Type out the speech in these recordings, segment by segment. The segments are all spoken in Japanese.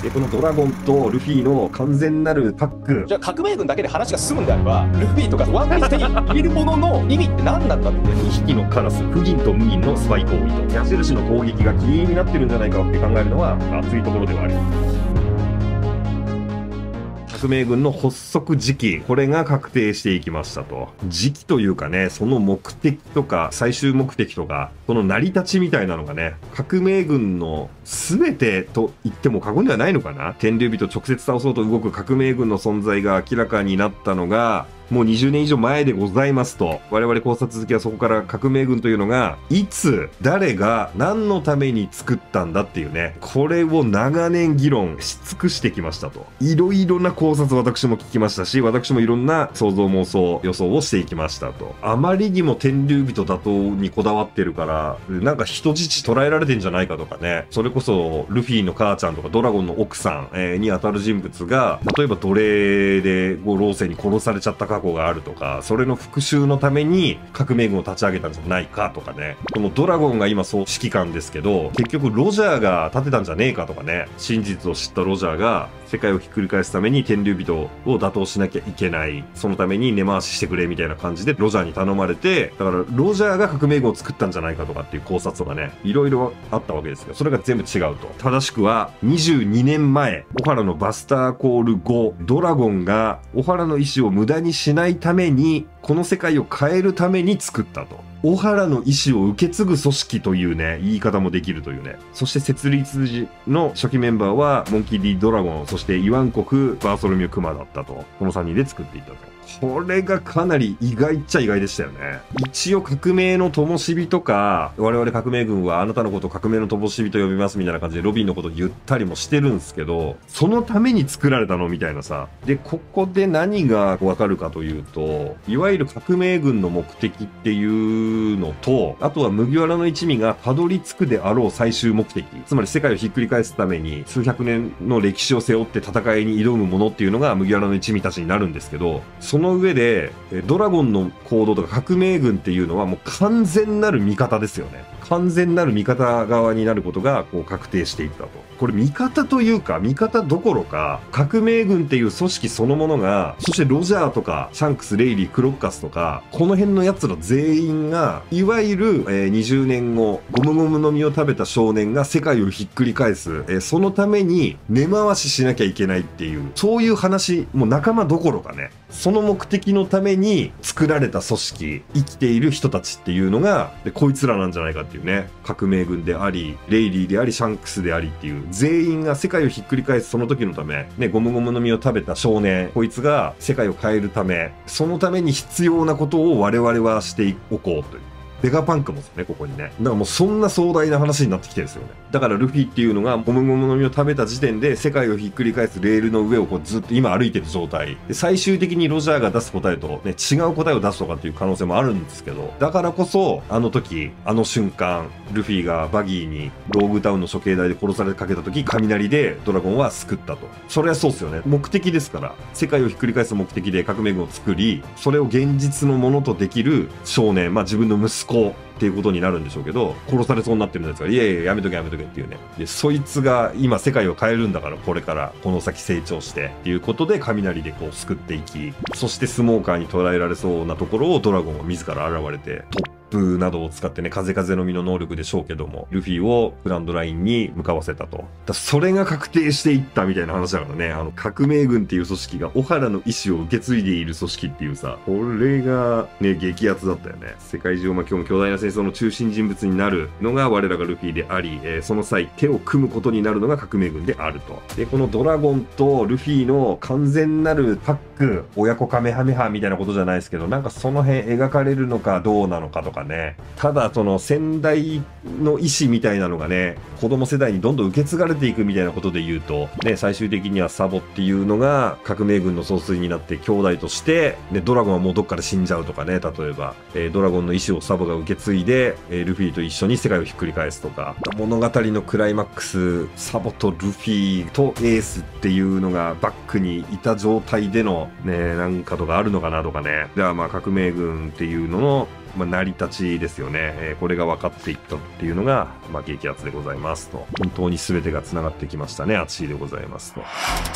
で、このドラゴンとルフィの完全なるタッグ。 じゃあ革命軍だけで話が進むんであれば、ルフィとかワンピース手に入れるものの意味って何なんだって。 2匹のカラス、フギンとムギンのスパイ行為と、矢印の攻撃が起因になってるんじゃないかって考えるのは熱いところではあります。革命軍の発足時期、これが確定していきましたと。時期というかね、その目的とか、最終目的とか、その成り立ちみたいなのがね、革命軍の全てと言っても過言ではないのかな。天竜人直接倒そうと動く革命軍の存在が明らかになったのが、もう20年以上前でございますと。我々考察好きはそこから革命軍というのが、いつ、誰が、何のために作ったんだっていうね、これを長年議論し尽くしてきましたと。いろいろな考察私も聞きましたし、私もいろんな想像妄想予想をしていきましたと。あまりにも天竜人打倒にこだわってるから、なんか人質捕らえられてんじゃないかとかね。それこそ、ルフィの母ちゃんとかドラゴンの奥さんに当たる人物が、例えば奴隷で、ローセに殺されちゃった過去があるとか、それの復讐のために革命軍を立ち上げたんじゃないかとかね。このドラゴンが今そう指揮官ですけど、結局ロジャーが立てたんじゃねえかとかね。真実を知ったロジャーが世界をひっくり返すために天竜人を打倒しなきゃいけない。そのために根回ししてくれみたいな感じでロジャーに頼まれて、だからロジャーが革命軍を作ったんじゃないかとかっていう考察とかね、いろいろあったわけですよ。それが全部違うと。正しくは22年前、オハラのバスターコール後、ドラゴンがオハラの意志を無駄にしないために、この世界を変えるために作ったと。オハラの意志を受け継ぐ組織というね、言い方もできるというね。そして設立時の初期メンバーは、モンキー・ディ・ドラゴン、そしてイワン国、バーソロミュ・クマだったと。この3人で作っていったと。これがかなり意外っちゃ意外でしたよね。一応革命の灯火とか、我々革命軍はあなたのことを革命の灯火と呼びますみたいな感じでロビンのこと言ったりもしてるんですけど、そのために作られたのみたいなさ。で、ここで何がわかるかというと、いわゆる革命軍の目的っていうのと、あとは麦わらの一味がたどり着くであろう最終目的。つまり世界をひっくり返すために数百年の歴史を背負って戦いに挑むものっていうのが麦わらの一味たちになるんですけど、その上で、ドラゴンの行動とか革命軍っていうのはもう完全なる味方ですよね。完全なる味方側になることがこう確定していったと。これ味方というか、味方どころか、革命軍っていう組織そのものが、そしてロジャーとか、シャンクス、レイリー、クロッカスとか、この辺の奴ら全員が、いわゆる、20年後、ゴムゴムの実を食べた少年が世界をひっくり返す、そのために根回ししなきゃいけないっていう、そういう話、もう仲間どころかね、その目的のために作られた組織、生きている人たちっていうのが、こいつらなんじゃないかっていうね、革命軍であり、レイリーであり、シャンクスでありっていう、全員が世界をひっくり返すその時のため、ね、ゴムゴムの実を食べた少年、こいつが世界を変えるため、そのために必要なことを我々はしておこうという。ベガパンクもですね、ここにね。だからもうそんな壮大な話になってきてるんですよね。だからルフィっていうのがゴムゴムの実を食べた時点で世界をひっくり返すレールの上をこうずっと今歩いてる状態。で、最終的にロジャーが出す答えとね、違う答えを出すとかっていう可能性もあるんですけど、だからこそ、あの時、あの瞬間、ルフィがバギーにローグタウンの処刑台で殺されかけた時、雷でドラゴンは救ったと。それはそうですよね。目的ですから。世界をひっくり返す目的で革命軍を作り、それを現実のものとできる少年、まあ自分の息子、っていうことになるんでしょうけど、殺されそうになってるんですから、いやいや、やめとけやめとけっていうね。で、そいつが今世界を変えるんだから、これから、この先成長して、っていうことで雷でこう救っていき、そしてスモーカーに捉えられそうなところをドラゴンは自ら現れて、プなどを使ってね、風の実の能力でしょうけども、ルフィをグランドラインに向かわせたと。それが確定していったみたいな話だからね、革命軍っていう組織がオハラの意志を受け継いでいる組織っていうさ、これがね、激アツだったよね。世界中を巻き込む巨大な戦争の中心人物になるのが我らがルフィであり、その際、手を組むことになるのが革命軍であると。で、このドラゴンとルフィの完全なるタッグ、親子カメハメハみたいなことじゃないですけど、なんかその辺描かれるのかどうなのかとかね。ただその先代の意思みたいなのがね、子供世代にどんどん受け継がれていくみたいなことで言うと、ね、最終的にはサボっていうのが革命軍の総帥になって兄弟として、ね、ドラゴンはもうどっかで死んじゃうとかね、例えば、ドラゴンの意思をサボが受け継いで、ルフィと一緒に世界をひっくり返すとか、物語のクライマックス、サボとルフィとエースっていうのがバックにいた状態でのね、なんかとかあるのかなとかね。ではまあ革命軍っていうのの成り立ちですよね。これが分かっていったっていうのが、激アツでございますと。本当に全てが繋がってきましたね。熱いでございますと。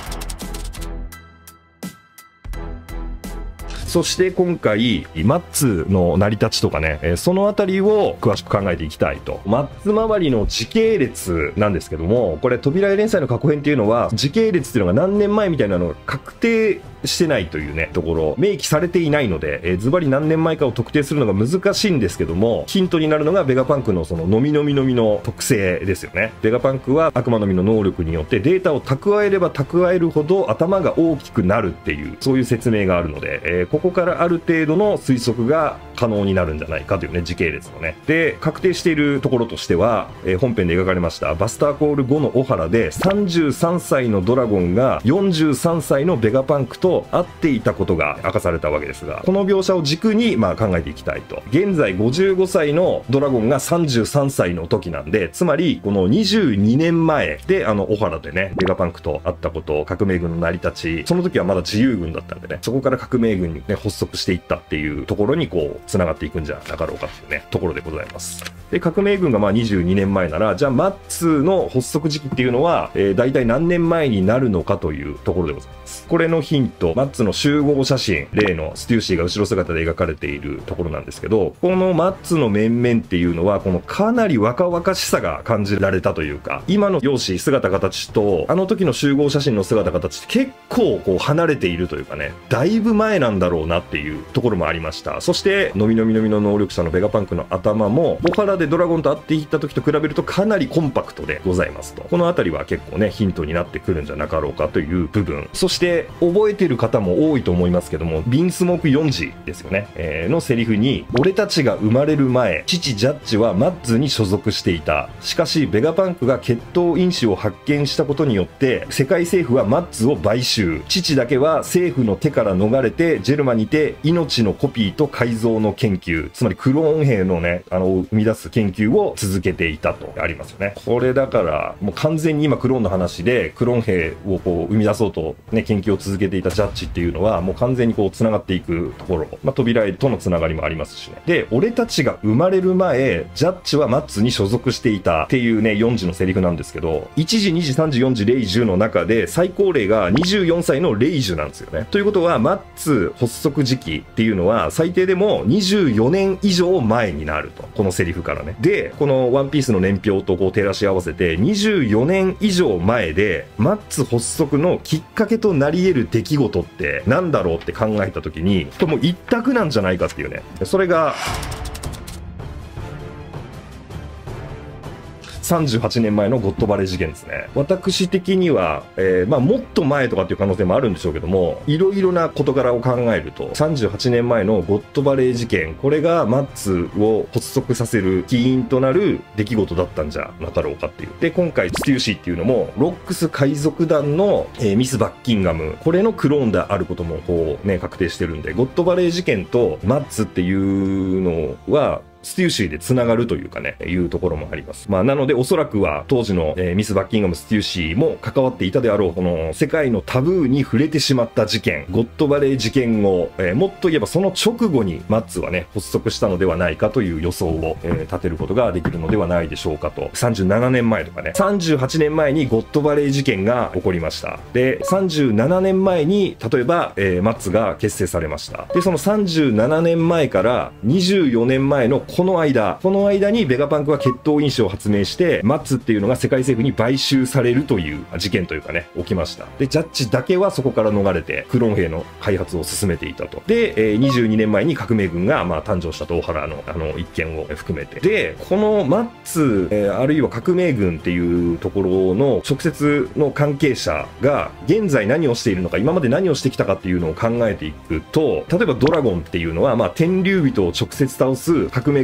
そして今回、マッツの成り立ちとかね、そのあたりを詳しく考えていきたいと。マッツ周りの時系列なんですけども、これ、扉絵連載の過去編っていうのは、時系列っていうのが何年前みたいなのが確定してないというね、ところ、明記されていないので、ズバリ何年前かを特定するのが難しいんですけども、ヒントになるのがベガパンクのその、のみの特性ですよね。ベガパンクは悪魔の実の能力によってデータを蓄えれば蓄えるほど頭が大きくなるっていう、そういう説明があるので、ここからある程度の推測が可能になるんじゃないかというね、時系列のね。で、確定しているところとしては、本編で描かれましたバスターコール5のオハラで33歳のドラゴンが43歳のベガパンクと会っていたことが明かされたわけですが、この描写を軸に考えていきたいと。現在55歳のドラゴンが33歳の時なんで、つまりこの22年前でオハラでね、ベガパンクと会ったこと、革命軍の成り立ち、その時はまだ自由軍だったんでね、そこから革命軍にね、発足していったっていうところに繋がっていくんじゃなかろうかっていうね、ところでございます。で、革命軍が22年前なら、じゃあマッツの発足時期っていうのは、大体何年前になるのかというところでございます。これのヒント、マッツの集合写真、例のステューシーが後ろ姿で描かれているところなんですけど、このマッツの面々っていうのは、このかなり若々しさが感じられたというか、今の容姿、姿形と、あの時の集合写真の姿形って結構離れているというかね、だいぶ前なんだろうなっていうところもありました。そして、のみの能力者のベガパンクの頭も、オハラでドラゴンと会っていった時と比べるとかなりコンパクトでございますと。このあたりは結構ね、ヒントになってくるんじゃなかろうかという部分。そして、覚えてる方も多いと思いますけども、ビンスモーク4時ですよね、のセリフに、俺たちが生まれる前、父ジャッジはマッツに所属していた。しかし、ベガパンクが血統因子を発見したことによって、世界政府はマッツを買収。父だけは政府の手から逃れて、ジェルマにて命のコピーと改造の研究、つまりクローン兵のね、生み出す研究を続けていたとありますよね。これだから、もう完全に今クローンの話で、クローン兵を生み出そうとね、研究を続けていたジャッジっていうのは、もう完全に繋がっていくところ、扉絵との繋がりもありますしね。で、俺たちが生まれる前、ジャッジはマッツに所属していたっていうね、4時のセリフなんですけど、1時、2時、3時、4時、0時、10の中で、最高齢が24歳の0時なんですよね。ということは、マッツ発足時期っていうのは、最低でも24年以上前になると。このセリフからね。で、このワンピースの年表と照らし合わせて、24年以上前で、マッツ発足のきっかけとなり得る出来事って何だろうって考えたときに、もう一択なんじゃないかっていうね。それが、38年前のゴッドバレー事件ですね。私的には、もっと前とかっていう可能性もあるんでしょうけども、いろいろな事柄を考えると、38年前のゴッドバレー事件、これがマッツを発足させる起因となる出来事だったんじゃなかろうかっていう。で、今回、ステューシーっていうのも、ロックス海賊団の、ミス・バッキンガム、これのクローンであることも、確定してるんで、ゴッドバレー事件とマッツっていうのは、ステューシーで繋がるというかね、いうところもあります。なのでおそらくは当時の、ミス・バッキンガム・ステューシーも関わっていたであろう、この世界のタブーに触れてしまった事件、ゴッドバレー事件を、もっと言えばその直後にマッツはね、発足したのではないかという予想を、立てることができるのではないでしょうかと。37年前とかね、38年前にゴッドバレー事件が起こりました。で、37年前に、例えば、マッツが結成されました。で、その37年前から24年前のこの間にベガパンクは血統因子を発明して、マッツっていうのが世界政府に買収されるという事件というかね、起きました。で、ジャッジだけはそこから逃れて、クローン兵の開発を進めていたと。で、22年前に革命軍が、誕生したと、大原の一件を含めて。で、このマッツ、あるいは革命軍っていうところの直接の関係者が、現在何をしているのか、今まで何をしてきたかっていうのを考えていくと、例えばドラゴンっていうのは、天竜人を直接倒す革命軍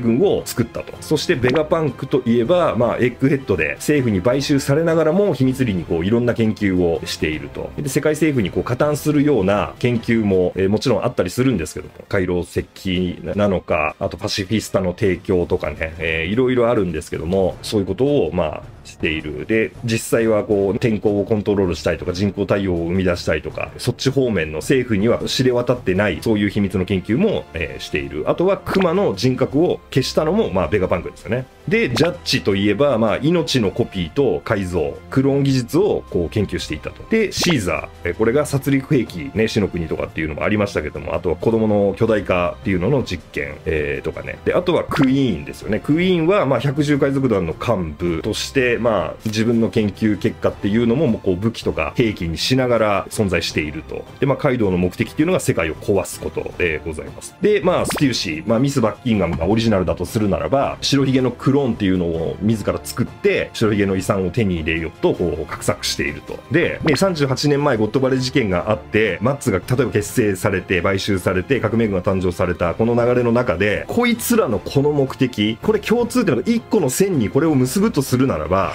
軍を作ったと。そしてベガパンクといえば、エッグヘッドで政府に買収されながらも秘密裏にいろんな研究をしていると。で、世界政府に加担するような研究も、もちろんあったりするんですけども、回廊石なのか、あとパシフィスタの提供とかね、いろいろあるんですけども、そういうことを、している。で、実際は天候をコントロールしたいとか、人工太陽を生み出したいとか、そっち方面の政府には知れ渡ってない、そういう秘密の研究も、している。あとは、クマの人格を消したのも、ベガパンクですよね。で、ジャッジといえば、命のコピーと改造、クローン技術を研究していたと。で、シーザー、これが殺戮兵器、ね、死の国とかっていうのもありましたけども、あとは子供の巨大化っていうのの実験、とかね。で、あとはクイーンですよね。クイーンは、百獣海賊団の幹部として、自分の研究結果っていうのも、武器とか兵器にしながら存在していると。で、カイドウの目的っていうのが世界を壊すことでございます。で、ステューシー、ミス・バッキンガムがオリジナルだとするならば、白ひげのクローンっていうのを自ら作って、白ひげの遺産を手に入れようと、画策していると。で、38年前ゴッドバレー事件があって、マッツが例えば結成されて、買収されて、革命軍が誕生された、この流れの中で、こいつらのこの目的、これ共通点の1個の線にこれを結ぶとするならば、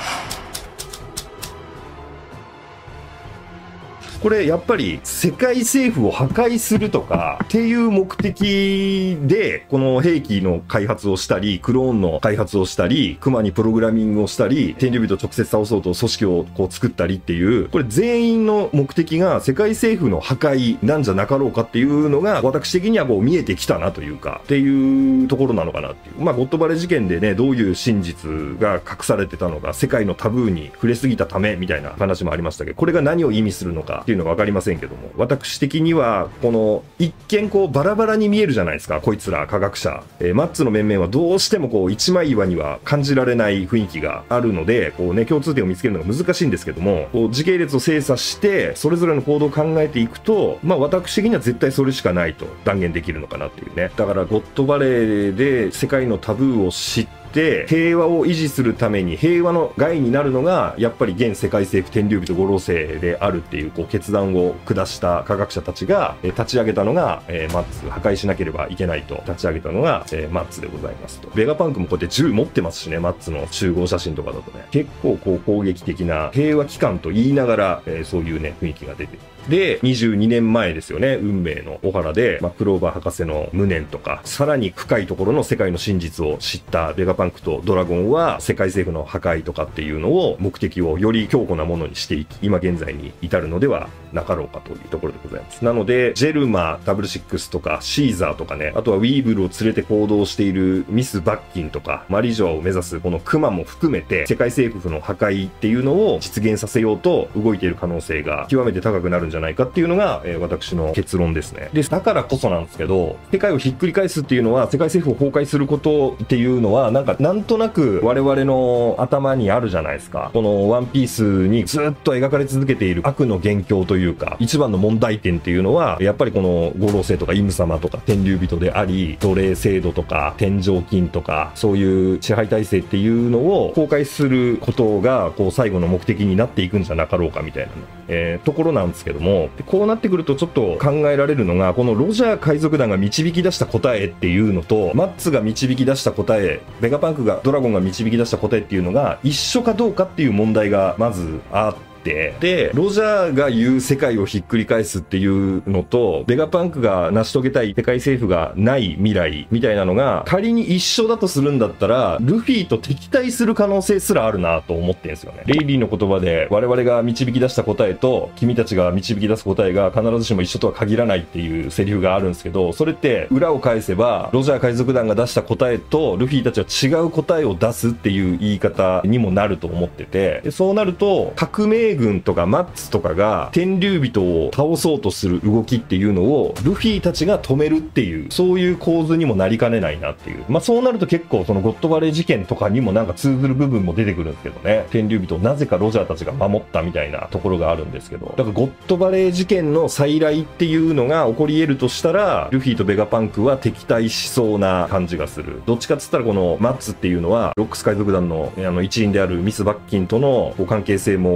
これやっぱり世界政府を破壊するとかっていう目的でこの兵器の開発をしたりクローンの開発をしたりクマにプログラミングをしたり天竜人を直接倒そうと組織を作ったりっていうこれ全員の目的が世界政府の破壊なんじゃなかろうかっていうのが私的には見えてきたなというかっていうところなのかなっていうゴッドバレ事件でねどういう真実が隠されてたのか世界のタブーに触れすぎたためみたいな話もありましたけどこれが何を意味するのかっていうのが分かりませんけども私的にはこの一見バラバラに見えるじゃないですかこいつら科学者、マッツの面々はどうしても一枚岩には感じられない雰囲気があるので共通点を見つけるのが難しいんですけども時系列を精査してそれぞれの行動を考えていくと私的には絶対それしかないと断言できるのかなっていうねだからゴッドバレーで世界のタブーを知って平和を維持するために平和の害になるのがやっぱり現世界政府天竜人五老星であるっていう決断を下した科学者たちが立ち上げたのがマッツ破壊しなければいけないと立ち上げたのがマッツでございますとベガパンクもこうやって銃持ってますしねマッツの集合写真とかだとね結構攻撃的な平和機関と言いながらそういうね雰囲気が出てるで、22年前ですよね、運命のオハラで、クローバー博士の無念とか、さらに深いところの世界の真実を知ったベガパンクとドラゴンは、世界政府の破壊とかっていうのを、目的をより強固なものにしていき、今現在に至るのではなかろうかというところでございます。なので、ジェルマ、ダブルシックスとか、シーザーとかね、あとはウィーブルを連れて行動しているミス・バッキンとか、マリジョアを目指すこのクマも含めて、世界政府の破壊っていうのを実現させようと動いている可能性が極めて高くなるんじゃないかっていうのが、私の結論ですね。で、だからこそなんですけど、世界をひっくり返すっていうのは、世界政府を崩壊することっていうのは、なんとなく我々の頭にあるじゃないですか。このワンピースにずっと描かれ続けている悪の元凶というか、一番の問題点っていうのは、やっぱりこの五老星とかイム様とか天竜人であり、奴隷制度とか天上金とか、そういう支配体制っていうのを崩壊することが、最後の目的になっていくんじゃなかろうかみたいな、ところなんですけども、こうなってくるとちょっと考えられるのがこのロジャー海賊団が導き出した答えっていうのとマッツが導き出した答えベガパンクがドラゴンが導き出した答えっていうのが一緒かどうかっていう問題がまずあってでロジャーが言う世界をひっくり返すっていうのとベガパンクが成し遂げたい世界政府がない未来みたいなのが仮に一緒だとするんだったらルフィと敵対する可能性すらあるなと思ってんですよね。レイリーの言葉で我々が導き出した答えと君たちが導き出す答えが必ずしも一緒とは限らないっていうセリフがあるんですけどそれって裏を返せばロジャー海賊団が出した答えとルフィたちは違う答えを出すっていう言い方にもなると思っててでそうなると革命軍とかマッツとかが天竜人を倒そうとする動きっていうのをルフィたちが止めるっていうそういう構図にもなりかねないなっていうそうなると結構そのゴッドバレー事件とかにも通ずる部分も出てくるんですけどね天竜人をなぜかロジャーたちが守ったみたいなところがあるんですけどだからゴッドバレー事件の再来っていうのが起こり得るとしたらルフィとベガパンクは敵対しそうな感じがするどっちかっつったらこのマッツっていうのはロックス海賊団の一員であるミス・バッキンとの関係性も明るみに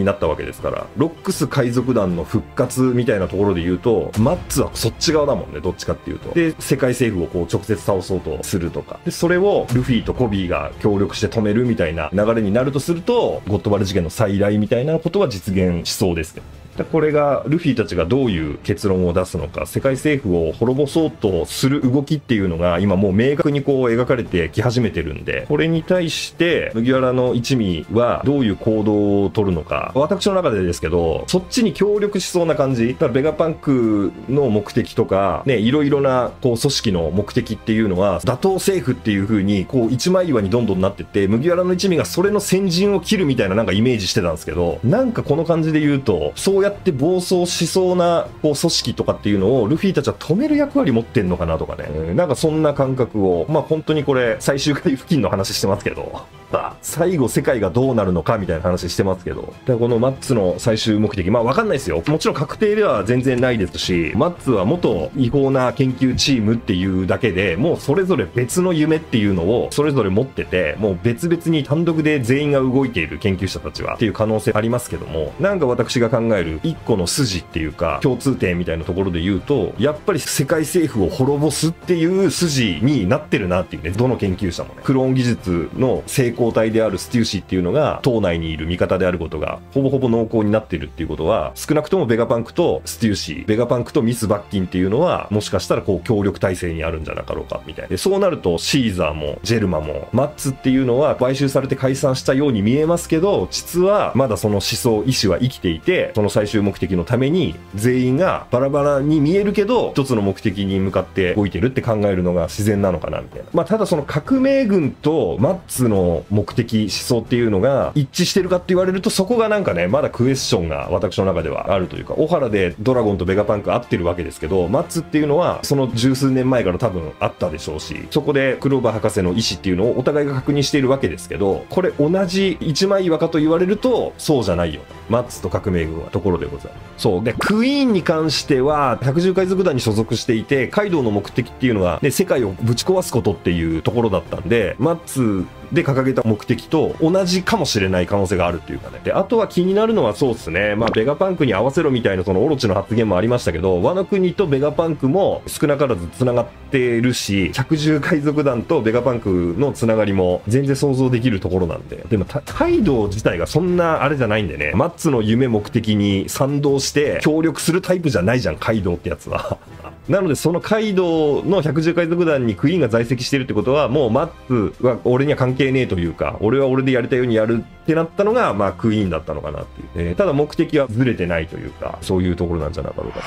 なったわけですから、ロックス海賊団の復活みたいなところで言うと、マッツはそっち側だもんね、どっちかっていうと。で、世界政府をこう直接倒そうとするとか。で、それをルフィとコビーが協力して止めるみたいな流れになるとすると、ゴッドバル事件の再来みたいなことは実現しそうですね。これがルフィたちがどういう結論を出すのか、世界政府を滅ぼそうとする動きっていうのが今もう明確にこう描かれてき始めてるんで、これに対して麦わらの一味はどういう行動を取るのか、私の中でですけど、そっちに協力しそうな感じ。だからベガパンクの目的とか、ね、いろいろなこう組織の目的っていうのは、打倒政府っていう風にこう一枚岩にどんどんなってって、麦わらの一味がそれの先陣を切るみたいななんかイメージしてたんですけど、なんかこの感じで言うと、そうやって暴走しそうなこう組織とかっていうのをルフィたちは止める役割持ってんのかなとかね、なんかそんな感覚を、まあ本当にこれ最終回付近の話してますけど、最後世界がどうなるのかみたいな話してますけど、だからこのマッツの最終目的、まあわかんないですよ。もちろん確定では全然ないですし、マッツは元違法な研究チームっていうだけでもうそれぞれ別の夢っていうのをそれぞれ持ってて、もう別々に単独で全員が動いている研究者たちはっていう可能性ありますけども、なんか私が考える一個の筋っていうか共通点みたいなところで言うと、やっぱり世界政府を滅ぼすっていう筋になってるなっていうね、どの研究者もね。クローン技術の成功体であるステューシーっていうのが党内にいる味方であることがほぼほぼ濃厚になってるっていうことは、少なくともベガパンクとステューシー、ベガパンクとミス・バッキンっていうのはもしかしたらこう協力体制にあるんじゃなかろうかみたいな。でそうなるとシーザーもジェルマもマッツっていうのは買収されて解散したように見えますけど、実はまだその思想意志は生きていて、その最終目的のために全員がバラバラに見えるけど一つの目的に向かって動いてるって考えるのが自然なのかなみたいな。まあただその革命軍とマッツの目的思想っていうのが一致してるかって言われると、そこがなんかねまだクエスチョンが私の中ではあるというか、小原でドラゴンとベガパンク合ってるわけですけど、マッツっていうのはその十数年前から多分あったでしょうし、そこでクローバー博士の意思っていうのをお互いが確認しているわけですけど、これ同じ一枚岩かと言われるとそうじゃないよ、マッツと革命軍はところでございます。そうで、クイーンに関しては百獣海賊団に所属していて、カイドウの目的っていうのが、ね、世界をぶち壊すことっていうところだったんで、マッツで掲げた目的と同じかもしれない可能性があるっていうかね。で、あとは気になるのはそうですね、まあベガパンクに合わせろみたいなそのオロチの発言もありましたけど、ワノ国とベガパンクも少なからず繋がってるし、百獣海賊団とベガパンクの繋がりも全然想像できるところなんで、でもカイドウ自体がそんなあれじゃないんでね、マッツの夢目的に賛同して協力するタイプじゃないじゃん、カイドウってやつは。なのでそのカイドウの百獣海賊団にクイーンが在籍してるってことは、もうマッツは俺には関係ねえというか、俺は俺でやりたいようにやるってなったのがまあクイーンだったのかなっていう、ただ目的はずれてないというか、そういうところなんじゃなかろうか。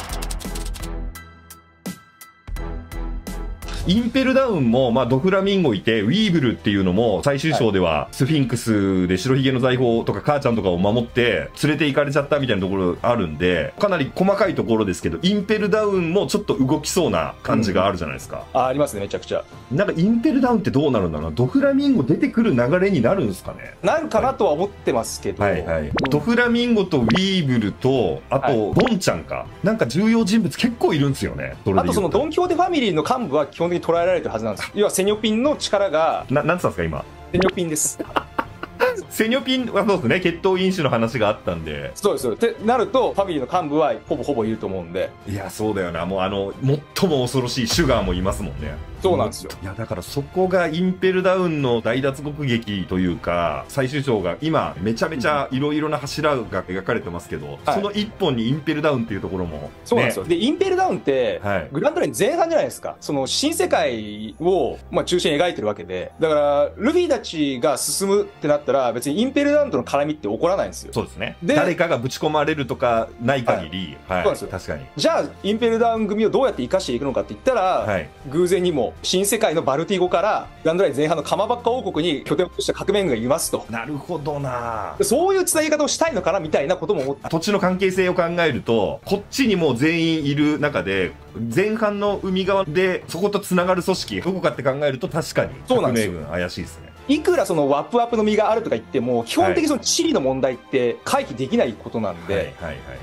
インペルダウンも、まあ、ドフラミンゴいて、ウィーブルっていうのも、最終章では、スフィンクスで白ひげの財宝とか母ちゃんとかを守って、連れて行かれちゃったみたいなところあるんで、かなり細かいところですけど、インペルダウンもちょっと動きそうな感じがあるじゃないですか。 ありますね、めちゃくちゃ。 なんかインペルダウンってどうなるんだろうな、ドフラミンゴ出てくる流れになるんですかね。 なんかなとは思ってますけど。 はいはい。ドフラミンゴとウィーブルと、あと、ボンちゃんか。なんか重要人物結構いるんですよね。 あとそのドン・キホーテファミリーの幹部は基本的に捉えられてるはずなんです。要はセニョピンの力が。 なんつったんですか、今。 セニョピンです。 セニョピンはそうですね、血統飲酒の話があったんで。 そうです。ってなると、ファミリーの幹部はほぼほぼいると思うんで。 いや、そうだよな。もう最も恐ろしいシュガーもいますもんね。 そうなんですよ。 いや、だからそこがインペルダウンの大脱獄劇というか、最終章が今、めちゃめちゃいろいろな柱が描かれてますけど、その一本にインペルダウンっていうところも、ね。 そうなんですよ。で、インペルダウンって、グランドライン前半じゃないですか。その新世界を、まあ、中心に描いてるわけで。だから、ルフィたちが進むってなったら、別にインペルダウンとの絡みって起こらないんですよ。 そうですね。誰かがぶち込まれるとかない限り、そうなんですよ。確かに。 じゃあ、インペルダウン組をどうやって生かしていくのかって言ったら、偶然にも、新世界のバルティゴからグランドライン前半のカマバッカ王国に拠点を移した革命軍がいますと。 なるほどな。 そういう繋ぎ方をしたいのかなみたいなことも思って、 土地の関係性を考えると、こっちにも全員いる中で、前半の海側でそこと繋がる組織どこかって考えると、確かに革命軍怪しいですね。 いくらそのワップアップの身があるとか言っても、基本的にその地理の問題って回避できないことなんで、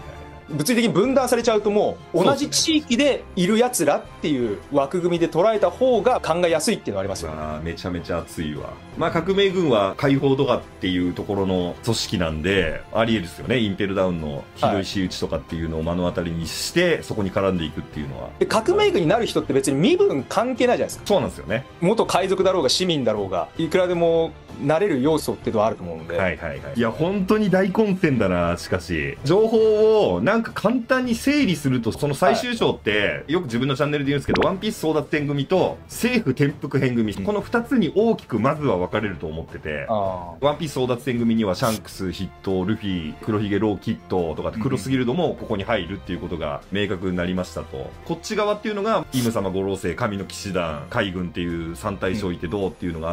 物理的に分断されちゃうともう同じ地域でいる奴らっていう枠組みで捉えた方が考えやすいっていうのはありますよね。 めちゃめちゃ熱いわ。まあ革命軍は解放とかっていうところの組織なんで、ありえるですよね。インペルダウンのひどい仕打ちとかっていうのを目の当たりにして、そこに絡んでいくっていうのは。 で革命軍になる人って別に身分関係ないじゃないですか。 そうなんですよね。 元海賊だろうが市民だろうが、いくらでもなれる要素っていうのはあると思うので。 はいはいはい。いや、本当に大混戦だな、しかし。情報をなんか簡単に整理すると、その最終章って、よく自分のチャンネルで言うんですけど、ワンピース争奪戦組と政府転覆編組、この2つに大きくまずは分かれると思ってて、ワンピース争奪戦組にはシャンクス、筆頭、ルフィ、黒ひげ、ロー、キッドとかクロスギルドもここに入るっていうことが明確になりましたと。こっち側っていうのが、イム様五老星、神の騎士団、海軍っていう3対将いてどうっていうのがあって、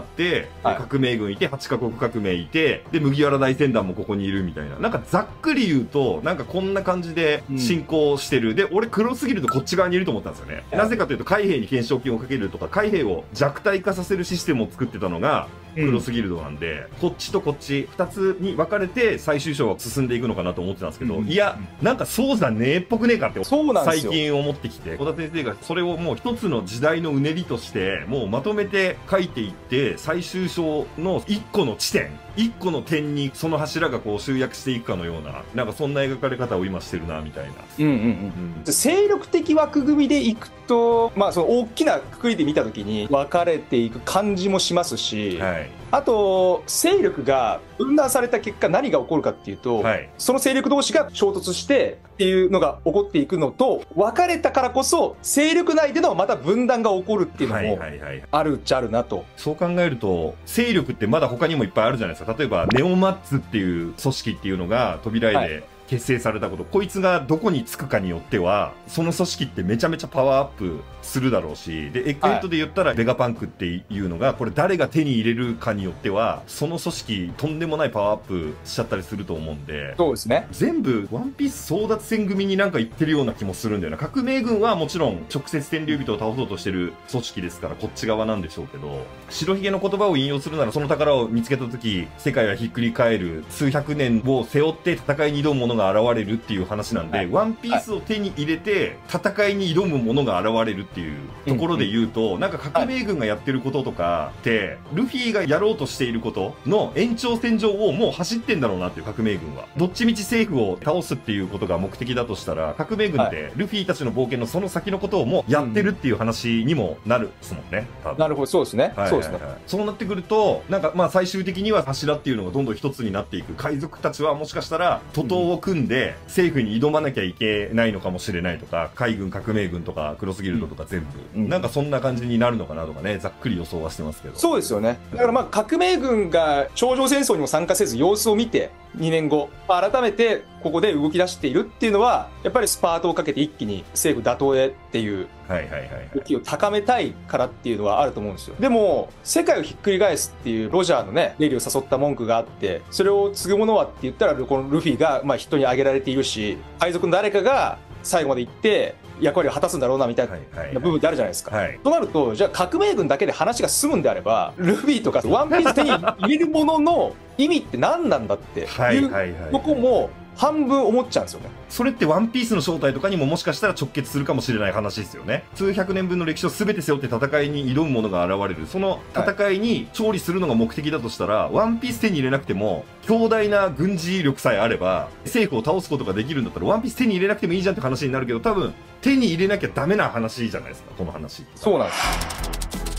革命軍いて、8カ国革命いて、で、麦わら大船団もここにいるみたいな。なんかざっくり言うと、なんかこんな感じで進行してる。で、俺黒すぎるとこっち側にいると思ったんですよね。なぜかというと、海兵に懸賞金をかけるとか、海兵を弱体化させるシステムを作ってたのが、クロスギルドなんで、こっちとこっち、2つに分かれて最終章は進んでいくのかなと思ってたんですけど、いや、なんかそうじゃねえっぽくねえかって、最近思ってきて、小田先生がそれをもう一つの時代のうねりとして、もうまとめて書いていって、最終章の1個の地点、1個の点にその柱がこう集約していくかのような、なんかそんな描かれ方を今してるな、みたいな。 勢力的枠組みでいくと、まあその大きな括りで見たときに分かれていく感じもしますし、あと、勢力が分断された結果何が起こるかっていうと、その勢力同士が衝突してっていうのが起こっていくのと、分かれたからこそ勢力内でのまた分断が起こるっていうのもあるっちゃあるなと。 そう考えると、勢力ってまだ他にもいっぱいあるじゃないですか。例えば、ネオマッツっていう組織っていうのが扉絵で、結成されたこと、こいつがどこにつくかによっては、その組織ってめちゃめちゃパワーアップするだろうし、で、エッグヘッドで言ったらベガパンクっていうのが、これ誰が手に入れるかによっては、その組織とんでもないパワーアップしちゃったりすると思うんで、 そうですね。 全部、ワンピース争奪戦組になんか言ってるような気もするんだよな。革命軍はもちろん直接天竜人を倒そうとしてる組織ですから、こっち側なんでしょうけど、白ひげの言葉を引用するなら、その宝を見つけた時、世界はひっくり返る、数百年を背負って戦いに挑む者が現れるっていう話なんで、ワンピースを手に入れて戦いに挑む者が現れるっていうところで言うと、なんか革命軍がやってることとかって、ルフィがやろうとしていることの延長線上をもう走ってんだろうなっていう、革命軍は。どっちみち政府を倒すっていうことが目的だとしたら、革命軍ってルフィたちの冒険のその先のことをもうやってるっていう話にもなるですもんね。 なるほど、そうですね。そうですね。 そうなってくると、なんかまあ最終的には柱っていうのがどんどん一つになっていく。海賊たちはもしかしたら徒党を組んで政府に挑まなきゃいけないのかもしれないとか、海軍、革命軍とかクロスギルドとか全部、なんかそんな感じになるのかなとかね、ざっくり予想はしてますけど。 そうですよね。だからまあ革命軍が頂上戦争にも参加せず様子を見て、2年後、改めてここで動き出しているっていうのは、やっぱりスパートをかけて一気に政府打倒へっていう動きを高めたいからっていうのはあると思うんですよ。でも、世界をひっくり返すっていうロジャーのね、レリを誘った文句があって、それを継ぐものはって言ったら、このルフィがまあ人に挙げられているし、海賊の誰かが最後まで行って、役割を果たすんだろうなみたいな部分ってあるじゃないですか。となると、じゃあ革命軍だけで話が進むんであれば、ルフィとかワンピース手に入れるものの意味って何なんだっていうとこも半分思っちゃうんですよね。 それってワンピースの正体とかにももしかしたら直結するかもしれない話ですよね。数百年分の歴史を全て背負って戦いに挑む者が現れる。その戦いに勝利するのが目的だとしたら、ワンピース手に入れなくても、強大な軍事力さえあれば、政府を倒すことができるんだったら、ワンピース手に入れなくてもいいじゃんって話になるけど、多分、手に入れなきゃダメな話じゃないですか、この話。 そうなんです。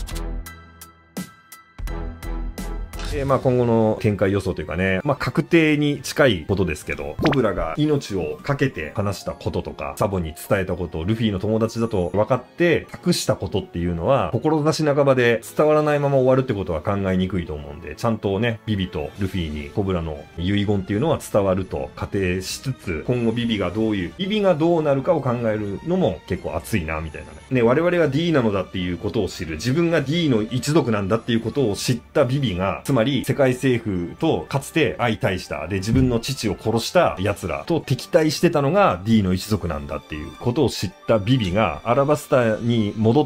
まあ今後の展開予想というかね、まあ確定に近いことですけど、コブラが命をかけて話したこととか、サボに伝えたこと、ルフィの友達だと分かって託したことっていうのは、志半ばで伝わらないまま終わるってことは考えにくいと思うんで、ちゃんとね、ビビとルフィにコブラの遺言っていうのは伝わると仮定しつつ、今後ビビがどうなるかを考えるのも結構熱いな、みたいなね。ね、我々が D なのだっていうことを知る、自分が D の一族なんだっていうことを知ったビビが、つままり世界政府とかつて相対した、で、自分の父を殺した奴らと敵対してたのが D の一族なんだっていうことを知ったビビがアラバスタに戻って、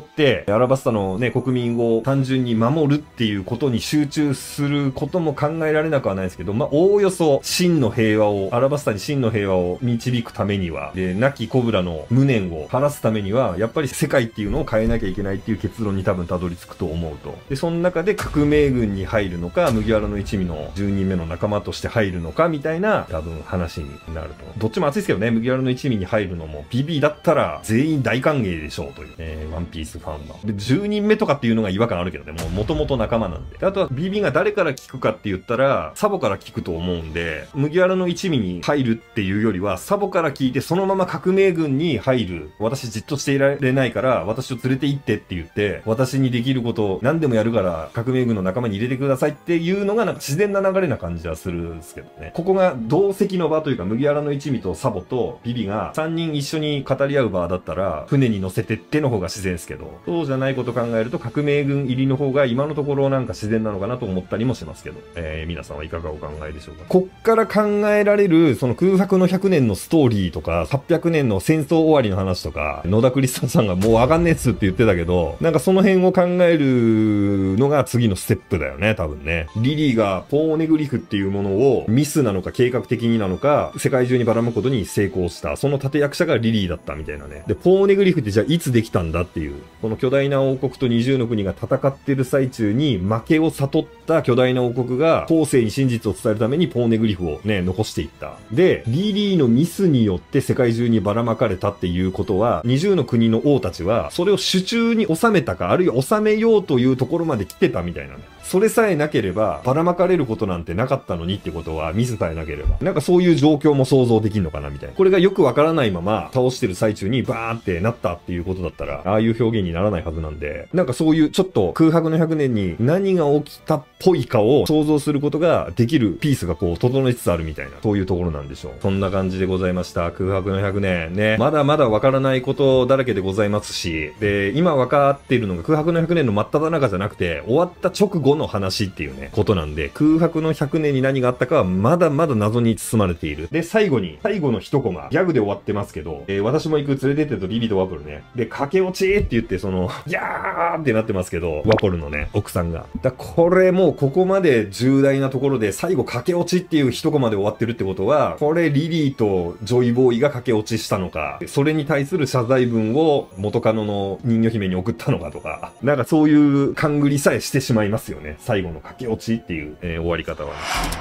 アラバスタのね、国民を単純に守るっていうことに集中することも考えられなくはないですけど、まあ、おおよそ真の平和を、アラバスタに真の平和を導くためには、で、亡きコブラの無念を晴らすためには、やっぱり世界っていうのを変えなきゃいけないっていう結論に多分たどり着くと思うと。で、その中で革命軍に入るのか、麦わらの一味の10人目の仲間として入るのかみたいな多分話になると。どっちも熱いですけどね、麦わらの一味に入るのも BB だったら全員大歓迎でしょうという、ワンピースファンは。で、10人目とかっていうのが違和感あるけどね、もともと仲間なんで。で、あとは BB が誰から聞くかって言ったら、サボから聞くと思うんで、麦わらの一味に入るっていうよりは、サボから聞いてそのまま革命軍に入る。私じっとしていられないから、私を連れて行ってって言って、私にできることを何でもやるから革命軍の仲間に入れてくださいっていうのがなんか自然な流れな感じはするんですけどね。ここが同席の場というか、麦わらの一味とサボとビビが3人一緒に語り合う場だったら、船に乗せてっての方が自然ですけど、そうじゃないこと考えると革命軍入りの方が今のところなんか自然なのかなと思ったりもしますけど、皆さんはいかがお考えでしょうか。こっから考えられる、その空白の100年のストーリーとか、800年の戦争終わりの話とか、野田クリスタルさんがもうわかんねえっすって言ってたけど、なんかその辺を考えるのが次のステップだよね、多分ね。リリーがポーネグリフっていうものをミスなのか計画的になのか、世界中にばらまくことに成功した。その立役者がリリーだったみたいなね。で、ポーネグリフってじゃあいつできたんだっていう。この巨大な王国と20の国が戦ってる最中に負けを悟った巨大な王国が後世に真実を伝えるためにポーネグリフをね、残していった。で、リリーのミスによって世界中にばらまかれたっていうことは、20の国の王たちは、それを手中に収めたか、あるいは収めようというところまで来てたみたいなね。それさえなければ、ばらまかれることなんてなかったのにってことは、ミスさえなければ。なんかそういう状況も想像できるのかなみたいな。これがよくわからないまま、倒してる最中にバーンってなったっていうことだったら、ああいう表現にならないはずなんで、なんかそういうちょっと空白の100年に何が起きたっぽいかを想像することができるピースがこう、整いつつあるみたいな、そういうところなんでしょう。そんな感じでございました。空白の100年ね。まだまだわからないことだらけでございますし、で、今わかっているのが空白の100年の真っ只中じゃなくて、終わった直後の話っていうね、ことなんで、空白の100年に何があったかはまだまだ謎に包まれている。で、最後の一コマ、ギャグで終わってますけど、私も行く連れてってとリリとワポルね。で、駆け落ちって言って、ギャーってなってますけど、ワポルのね、奥さんが。これもうここまで重大なところで、最後駆け落ちっていう一コマで終わってるってことは、これリリーとジョイボーイが駆け落ちしたのか、それに対する謝罪文を元カノの人魚姫に送ったのかとか、なんかそういう勘繰りさえしてしまいますよね。最後の駆け落ちっていう、終わり方は。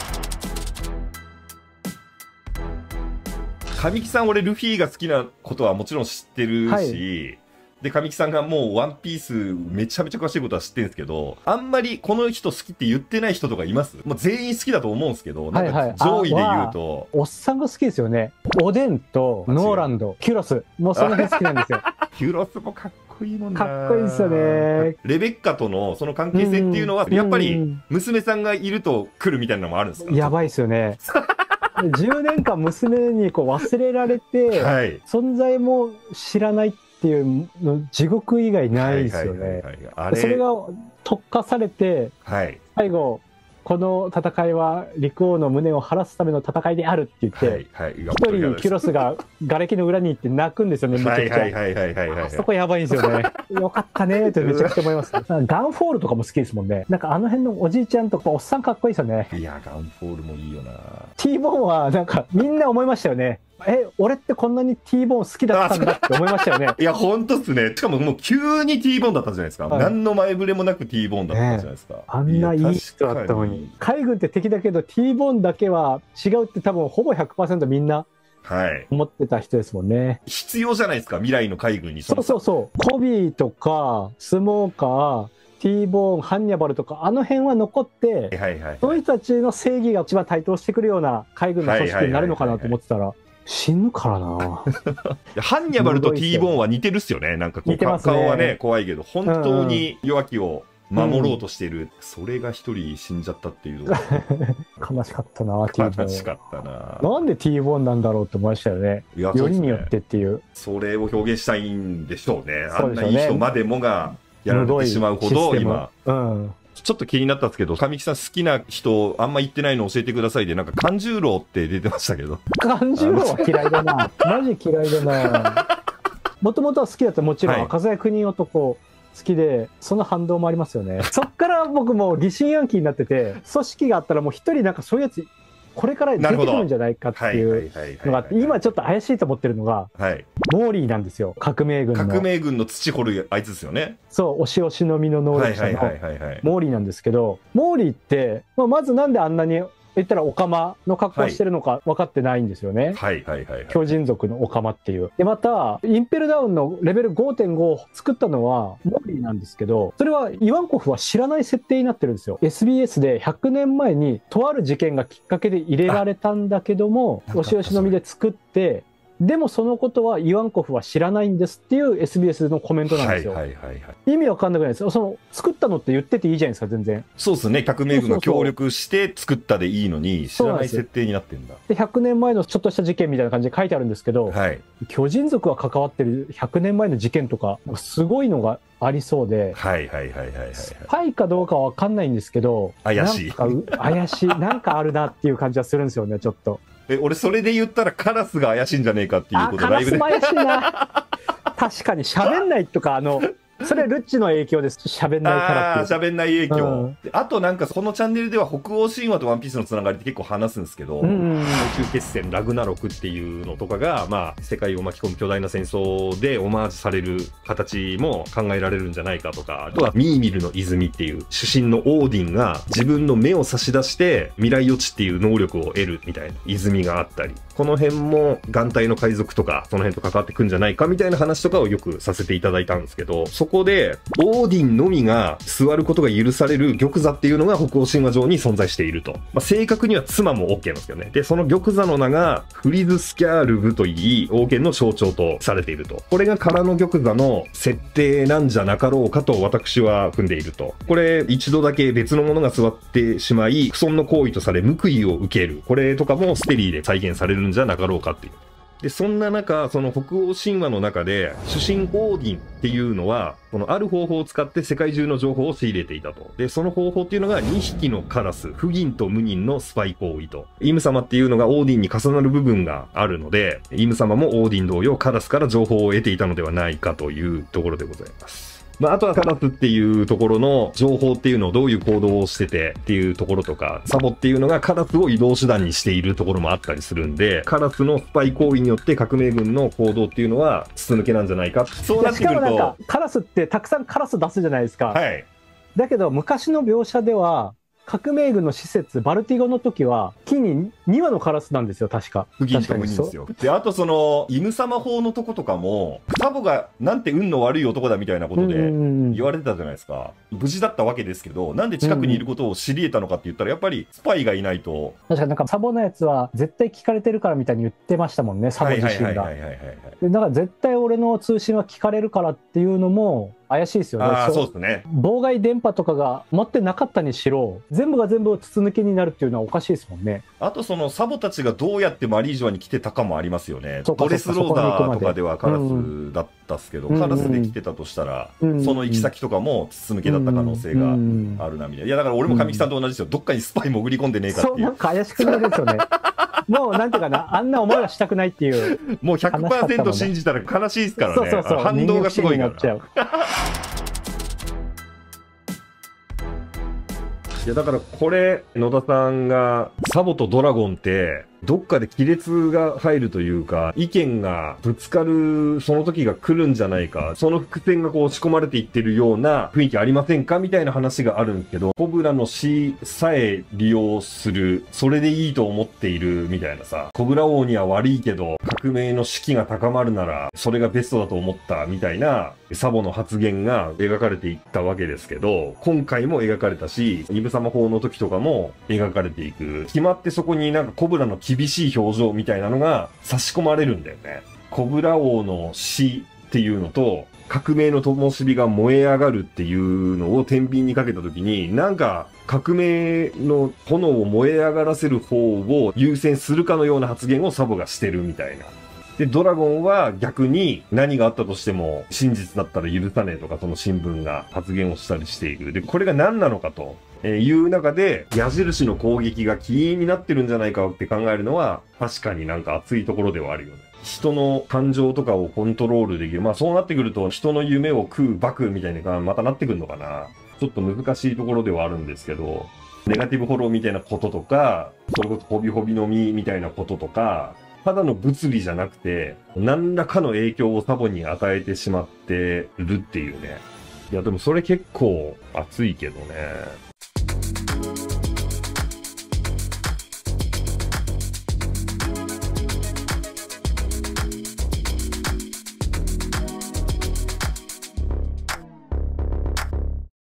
神木さん、俺ルフィが好きなことはもちろん知ってるし、はい、で、神木さんがもうワンピースめちゃめちゃ詳しいことは知ってるんですけど、あんまりこの人好きって言ってない人とかいます？もう全員好きだと思うんですけど、なんか上位で言うと。 おっさんが好きですよね。おでんとノーランド、キュロス。もうその辺好きなんですよ。 キュロスもかっこいいもんな。 かっこいいですよね。 レベッカとのその関係性っていうのは、やっぱり娘さんがいると来るみたいなのもあるんですか？ やばいですよね。10年間娘にこう忘れられて、はい、存在も知らないっていうの地獄以外ないですよね。それが特化されて、はい、最後この戦いは陸王の無念を晴らすための戦いであるって言って、一人キュロスが瓦礫の裏に行って泣くんですよね、めちゃくちゃ。そこやばいんですよね。よかったねーってめちゃくちゃ思います。ガンフォールとかも好きですもんね。なんかあの辺のおじいちゃんとかおっさんかっこいいですよね。 いや、ガンフォールもいいよな。 T ボーンはなんかみんな思いましたよね。俺ってこんなに T ボーン好きだったんだって思いましたよね。 いや、ほんとっすね。しかももう急に T ボーンだったじゃないですか。はい、何の前触れもなく T ボーンだったじゃないですか。 あんないい人だったのに。海軍って敵だけど T ボーンだけは違うって多分ほぼ 100% みんな思ってた人ですもんね。はい、 必要じゃないですか、未来の海軍に。 そうそうそう。コビーとか、スモーカー、T ボーン、ハンニャバルとか、あの辺は残って、その人たちの正義が一番台頭してくるような海軍の組織になるのかなと思ってたら、死ぬからな。 ハンニャバルと T ボーンは似てるっすよね。なんかこう、顔はね、怖いけど、本当に弱きを守ろうとしている。それが一人死んじゃったっていうの悲しかったな、T ボーン。 悲しかったな。 なんで T ボーンなんだろうって思いましたよね。よりによってっていう。 それを表現したいんでしょうね。あんないい人までもがやられてしまうほど、今。 ちょっと気になったんですけど、神木さん好きな人、あんま言ってないの教えてくださいで、なんか、勘十郎って出てましたけど。 勘十郎は嫌いだな。マジ嫌いだな。もともとは好きだったらもちろん、赤鞘国男好きで、その反動もありますよね。そっから僕も疑心暗鬼になってて、組織があったらもう一人なんかそういうやつ、これから出てくるんじゃないかっていうのがあって、今ちょっと怪しいと思ってるのが、モーリーなんですよ、革命軍の。 革命軍の土掘るあいつですよね。 そう、押し押しのみの能力者のモーリーなんですけど、モーリーって、まずなんであんなに言ったらオカマの格好してるのか分かってないんですよね。巨人族のオカマっていう。で、また、インペルダウンのレベル 5.5 を作ったのはモーリーなんですけど、それはイワンコフは知らない設定になってるんですよ。SBS で100年前にとある事件がきっかけで入れられたんだけども、押し押しのみで作って、でもそのことはイワンコフは知らないんですっていう SBS のコメントなんですよ。意味わかんなくないですか？作ったのって言ってていいじゃないですか、全然。 そうですね。革命軍が協力して作ったでいいのに、知らない設定になってんだ。 で、100年前のちょっとした事件みたいな感じで書いてあるんですけど、巨人族が関わってる100年前の事件とか、すごいのがありそうで、スパイかどうかはわかんないんですけど、 怪しい。 怪しい。なんかあるなっていう感じはするんですよね、ちょっと。 俺それで言ったらカラスが怪しいんじゃねえかっていうことライブで。カラスも怪しいな。確かに喋んないとか、それルッチの影響です。喋んないからっていう。 喋んない影響。あとなんかこのチャンネルでは北欧神話とワンピースのつながりって結構話すんですけど、最終決戦ラグナロクっていうのとかが、まあ世界を巻き込む巨大な戦争でオマージュされる形も考えられるんじゃないかとか、あとはミーミルの泉っていう主神のオーディンが自分の目を差し出して未来予知っていう能力を得るみたいな泉があったり、この辺も眼帯の海賊とかその辺と関わってくんじゃないかみたいな話とかをよくさせていただいたんですけど、そこでオーディンのみが座ることが許される玉座っていうのが北欧神話上に存在していると。正確には妻も OK なんですよね。で、その玉座の名がフリズスキャールブといい、王権の象徴とされていると。これが空の玉座の設定なんじゃなかろうかと私は踏んでいると。これ一度だけ別のものが座ってしまい、不尊の行為とされ報いを受ける。これとかもステリーで再現されるんじゃなかろうかっていう。で、そんな中、その北欧神話の中で、主神オーディンっていうのは、このある方法を使って世界中の情報を仕入れていたと。で、その方法っていうのが2匹のカラス、フギンとムニンのスパイ行為と。イム様っていうのがオーディンに重なる部分があるので、イム様もオーディン同様カラスから情報を得ていたのではないかというところでございます。あとはカラスっていうところの情報っていうのをどういう行動をしててっていうところとか、サボっていうのがカラスを移動手段にしているところもあったりするんで、カラスのスパイ行為によって革命軍の行動っていうのは筒抜けなんじゃないか。そうなってくると。しかもなんか、 カラスってたくさんカラス出すじゃないですか。だけど昔の描写では、革命軍の施設、バルティゴの時は、木に2羽のカラスなんですよ、確か。 フギンとムニンですよ。で、あとその、イム様法のとことかも、サボがなんて運の悪い男だみたいなことで言われてたじゃないですか。無事だったわけですけど、なんで近くにいることを知り得たのかって言ったら、やっぱりスパイがいないと。 確かになんかサボのやつは絶対聞かれてるからみたいに言ってましたもんね、サボ自身が。だから絶対俺の通信は聞かれるからっていうのも、怪しいですよね。 そうですね。 妨害電波とかが持ってなかったにしろ、全部が全部筒抜けになるっていうのはおかしいですもんね。 あとそのサボたちがどうやってマリージュアに来てたかもありますよね。ドレスローダーとかではカラスだったっすけど、カラスで来てたとしたら、その行き先とかも筒抜けだった可能性があるなみたいな。いやだから俺も神木さんと同じですよ。どっかにスパイ潜り込んでねえかっていう。 そう、なんか怪しくなるんですよね。もうなんていうかな、あんな思いはしたくないっていう。 もう 100% 信じたら悲しいですからね。反動がすごいから。いやだからこれ野田さんがサボとドラゴンってどっかで亀裂が入るというか、意見がぶつかるその時が来るんじゃないか、その伏線がこう押し込まれていってるような雰囲気ありませんかみたいな話があるんですけど、コブラの死さえ利用する、それでいいと思っているみたいなさ、コブラ王には悪いけど革命の士気が高まるならそれがベストだと思ったみたいなサボの発言が描かれていったわけですけど、今回も描かれたし、イブ様法の時とかも描かれていく。決まってそこになんかコブラの厳しい表情みたいなのが差し込まれるんだよね。コブラ王の死っていうのと、革命の灯火が燃え上がるっていうのを天秤にかけた時に、なんか革命の炎を燃え上がらせる方を優先するかのような発言をサボがしてるみたいな。 で、ドラゴンは逆に何があったとしても真実だったら許さねえとか、その新聞が発言をしたりしている。で、これが何なのかという中で、矢印の攻撃が起因になってるんじゃないかって考えるのは、確かになんか熱いところではあるよね。人の感情とかをコントロールできる。まあそうなってくると、人の夢を食うバクみたいなまたなってくるのかな。ちょっと難しいところではあるんですけど、ネガティブフォローみたいなこととか、それこそホビホビの実みたいなこととか、ただの物理じゃなくて、何らかの影響をサボに与えてしまってるっていうね。いや、でもそれ結構熱いけどね。